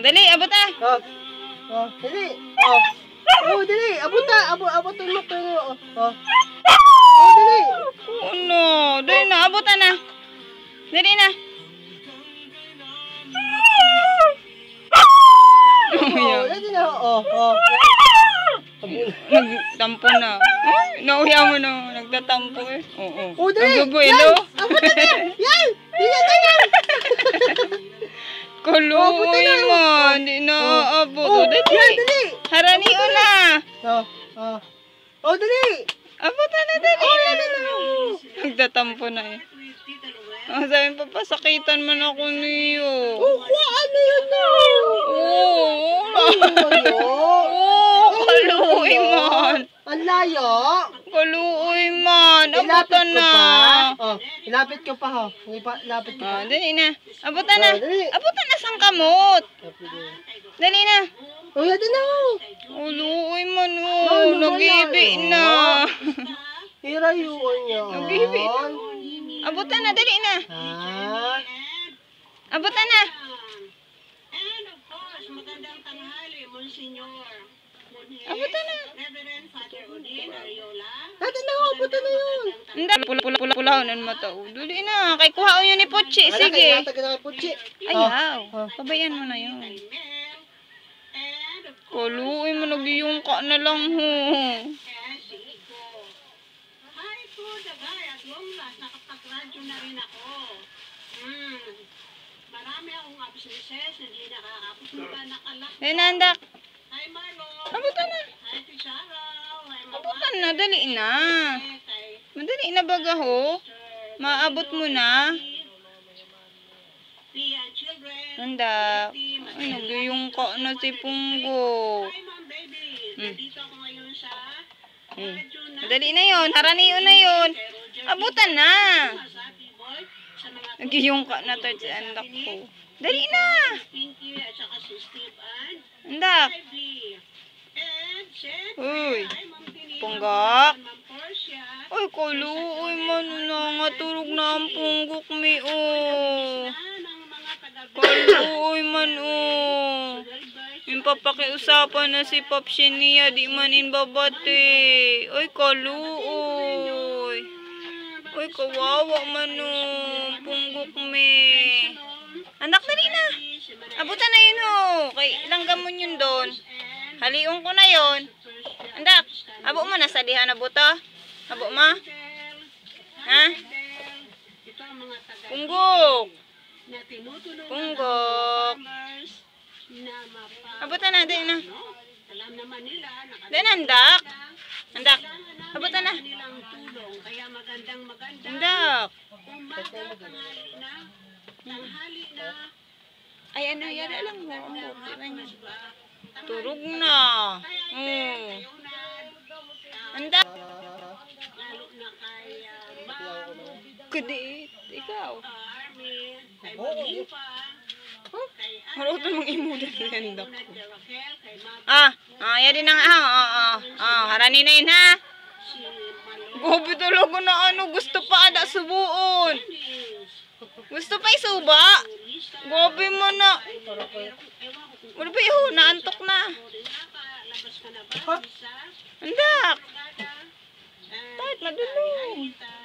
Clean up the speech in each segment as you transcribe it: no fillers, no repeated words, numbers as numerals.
Dali, abot ah. Dali. Dali. Abot na. Abot mo. Dali. Ano? Dali na, abot na. Dali na. Dali na. Nagtampo na. Nauya mo na. Nagtatampo eh. Oo. Dali. Nagbubuelo. Abot na. Yan. Yan. Kaluoy man. Hindi na abot. Dali. Haraniyo na. Dali. Abot na, dali. Nagtatampo na eh. Sabi pa, pasakitan man ako niyo. Ano yun na? Kaluoy man. Ang layo. Kaluoy man. Abutan na. Ilapit ko pa ho. Ilapit ko pa. Dali na. Abutan na. Abutan na sang kamot. Dali na. Dali na ho. Kaluoy man Nag-ibi na. Hirayuan niya. Nag-ibi na. Abutan na. Dali na. Abutan na. And of course, magandang tanghali, Monsignor. Abutan na. Reverend Father Odin Ariola. Abutan na ho. Abutan na yun. Hindi. Pula-pula-pulaw mata. Dali na. Kay kuhaon yun ni Pochi. Sige. Ayaw. Pabayaan mo na yun. Kaluoy mo. Nag-iyong ka na lang ho. Hi po, Dagay at long last, nakapag-radyo na rin ako. Marami akong absences, hindi nakakapos mo ba nakalak. Nandak. Hi Marlon. Abutan na. Hi Tisharaw. Hi Mama. Abutan na. Dali na. Madali na baga ho. Maabot mo na. Nandak. Ay, nag-iyong ka na si Punggo. Hi Ma'am Baby. Nandito ako ngayon sa radyo na. Dali na yun. Haraniyo na yun. Abutan na. Sabi boy, sa mga Nag-iyong ka na to si andak ko. Dali na. Pinky at saka si Steve Ann. Andak. Ivy. And syempre, Uy. hi Ma'am Denise. Punggok. Ma'am Portia. Ay, kaluoy man na nga. Turog na ang punggok mi oh. Ng mga taga- Kaluoy man oh. Yung papakiusapan na si Popsi niya, di manin babati. Ay, kaluoy. Ay, kawawa man oh. Punggok mi. Anak, dali na. Abutan na yun oh. Kay langgam mo yun doon. Haliong ko na yun. Andak, abo mo na sa dihan na buta. Abo ma? Ha? Ito ang mga taga- Punggok. na tinutulungan Punggok. farmers na mapa- Abutan na, dali na. Alam naman nila, Dali na, andak. Andak, abutan na. nilang tulong. Kaya magandang Andak. umaga, tanghali na, Ay, ano, yara lang mo. Turog na. Andak. lalo na kay Ma'am Kudit, ikaw. Army, kay Malipa, kay Haruto mong imuda ni andak. kay Raquel, kay Ma'am Yan din ang, harani na yun ha. si Malo. Gobi talaga na ano, gusto pa ada subuon. Gusto pa isuba. Gobi mo na. Wala ba yun, naantok na. Labas ka na ba? Isa? Andak. Kahit madulong.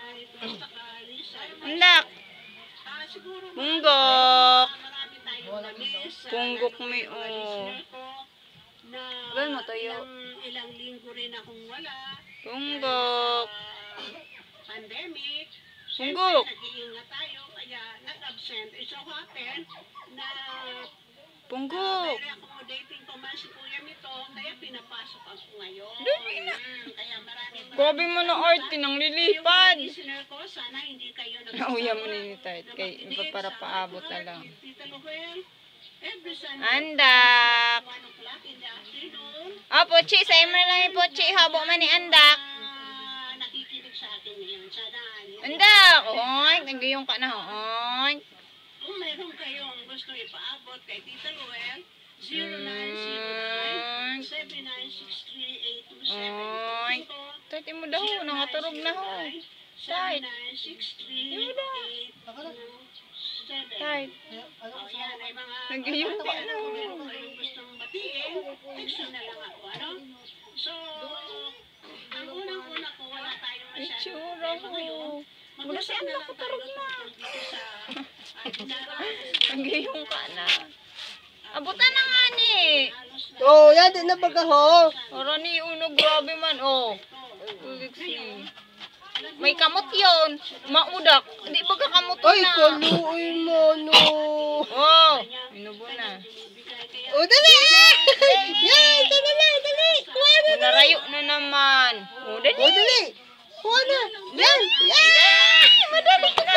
Andak. Siguro Punggok. marami tayong na-miss. Punggok mi oh. Na Abay mo tayo. ilang linggo rin akong wala. Punggok. Pandemic. Punggok. Nag-iingat tayo kaya nag-absent. It so happened na Punggok. very accommodating pa man si Kuya Mito kaya pinapasok ako ngayon. Dali na. Kaya maraming Gobi mo na arte ng lilipad. listener ko, sana hindi kayo Nauya mo na ni Tart. Kay iba para paabot na lang. Tita Luel, every Sunday, Andak. 1 o'clock in the afternoon, Pochi. Sa imo na lang yung Pochi. Habo man ni Andak. nakikinig sa akin ngayon. Sana, Andak. Oy, nagayong ka na. Oy. kung meron kayong gusto ipaabot kay Tita Luel, 0909-7963-827. Oy. Tart mo daw. Nangaturog na ho. Tart. 7963-827. Tight. Ano ko sa Yan ay mga Nagayong ka na. kayong gustong batiin, text nyo na lang ako, ano? So, ang unang-una po, wala tayong masyadong Itsura ko. Mula si anak ko tarog na. dito sa Nagayong ka na. Abutan na nga ni. Oh, yan din na baga ho. Ora ni uno, grabe man, oh. Uliksi. May kamot yon. Maudak. Hindi ba kamot Ay, na? kaluoy mo, no. Oh, minubo na. Oh, dali! Yan, dali, dali. Kuha na. Narayo na naman. Oh, Oh, dali. dali. Kuha na. Yan. Yan. Madali na.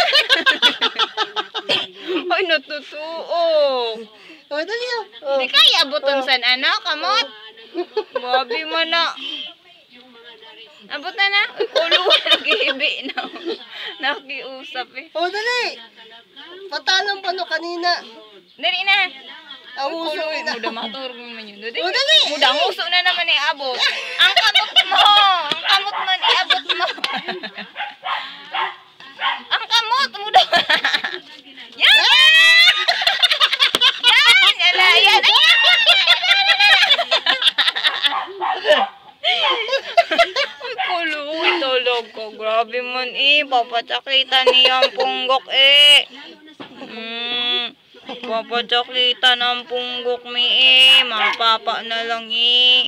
Ay, natutuo. Oh, dali. Oh. Hindi kaya abuton san ano, kamot. Grabe mo na. Abot na na. Uy, kuluwa, nag-iibi na. Nakiusap eh. Oh, dali. Patalang pa no kanina. Dali na. Ang uso Kuluwa, na. muda maturog naman yun. Dali. Oh, dali. Muda, ang uso na naman iabot. Ang kamot mo. Ang kamot mo, iabot mo. Ang kamot, muda. Yan! Yan! Yala, yan! Ay, kuluwi tulog ko. Grabe man eh. Papachakita niya ang punggok eh. Papachakita ng punggok mi eh. Mapapa na lang eh.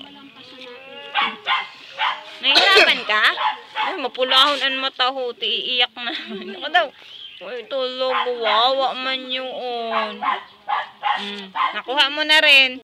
Nahihirapan ka? Ay, mapulahon ang mata ho. Iiyak na. Ano daw? Ay, tulog. Wawa man yun. Nakuha mo na rin.